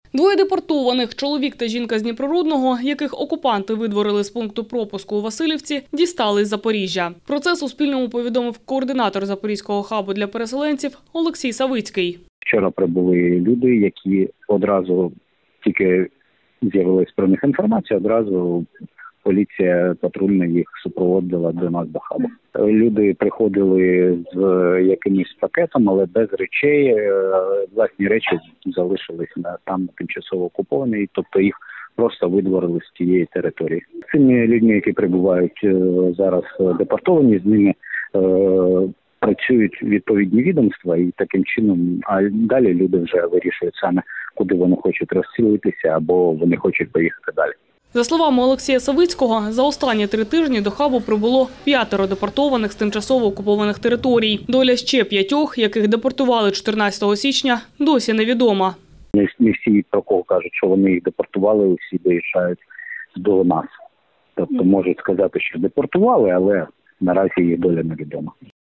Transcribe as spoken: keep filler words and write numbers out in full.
Двоє депортованих – чоловік та жінка з Дніпрорудного, яких окупанти видворили з пункту пропуску у Василівці, дістали з Запоріжжя. Про це Суспільному повідомив координатор Запорізького хабу для переселенців Олексій Савицький. Вчора прибули люди, які одразу, тільки з'явилась про них інформація, одразу поліція патрульна їх супроводила до нас до хабу. Люди приходили з якимось пакетом, але без речей. Власні речі залишились на там тимчасово окуповані, тобто їх просто видворили з тієї території. Цими людьми, які прибувають зараз депортовані, з ними е, працюють відповідні відомства і таким чином, а далі люди вже вирішують саме, куди вони хочуть розселитися або вони хочуть поїхати далі. За словами Олексія Савицького, за останні три тижні до хабу прибуло п'ятеро депортованих з тимчасово окупованих територій. Доля ще п'ятьох, яких депортували чотирнадцятого січня, досі невідома. Не всі, про кого кажуть, що вони їх депортували, усі доїжджають до нас. Тобто можуть сказати, що депортували, але наразі їх доля невідома.